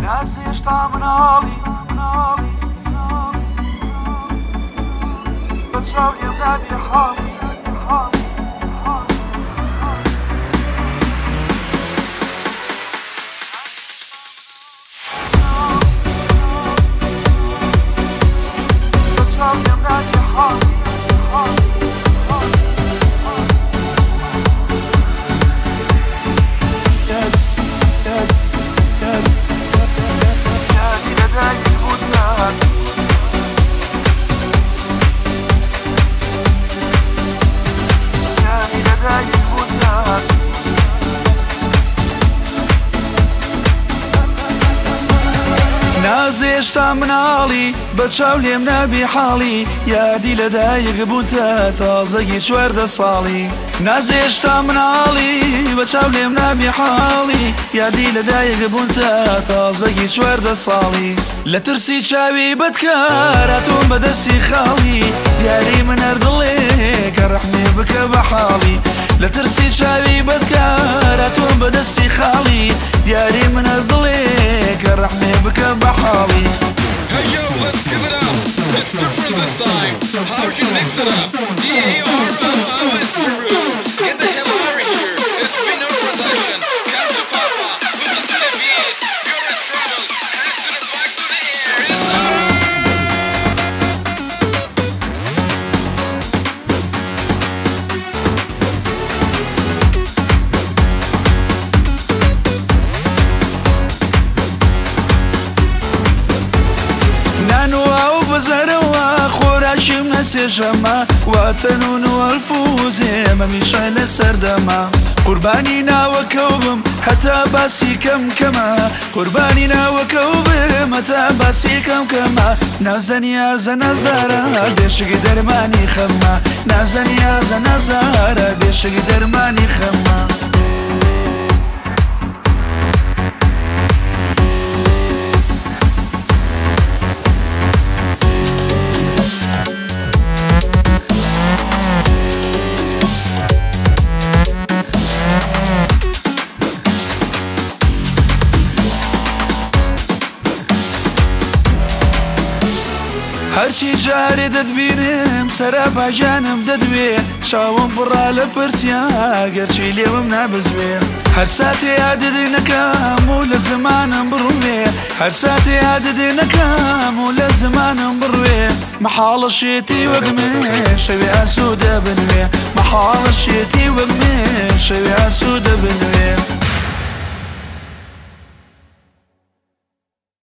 ناس هێشتا مناڵی بە چاو لێم نابێ حاڵی نازێشتا مناڵی بە چاو لێم نابی حاڵی یادی لەدایک بووتە تازەگی 14 ساڵی نازێشتا مناڵی بە چاو لێم نابی حاڵی یادی لەدایک بووتە تازەگی 14 ساڵی لە ترسی چاوی بەدکاراتۆم بەدەستی خاڵی دیاری من هەردڵێ کە ڕەحمێ بکە بە حاڵی لە ترسی چاوی بەدکاراتۆم بەدەستی خاڵی دیاری من هەردڵێ کە ڕەحمێ بکە بە حاڵی. Hey yo, let's give it up. It's different this time. How you mix it up? D-A-R-O-O is Peru. Get the hell out of here. It's been no production. Come to Papa. Listen to the beat. You're in trouble. Hands to the back to the air. It's on. بزروا خۆراکیم نەسێژەمە واتەنون و ئەلفوزێ مەمیشە لە سەردەما قوربانی ناوەکەو بم هەتا باسی کەم کەمە قوربانی ناوەکەو بم هەتا باسی کەم کەمە نازەنیازە نەزارە بێشکی دەرمانی خەمە نازەنیازە نەزارە بێشکی دەرمانی خەمە. هەرچی جارێ دەتبینم سەرا باجانم دەدوێ چاوم بڕا لە پرسیا گەرچی لێوم نابزوێ هەر ساتێ یاددنەکەم و لە زمانم بڕوێ هەر ساتێ یاددنەکەم و لە زمانم بڕوێ مەحاڵەشێتی وەگمێ شەوێ ئاسوودە بنوێ مەحاڵەشێتی وەگمێ شەوێ ئاسوودە بنوێ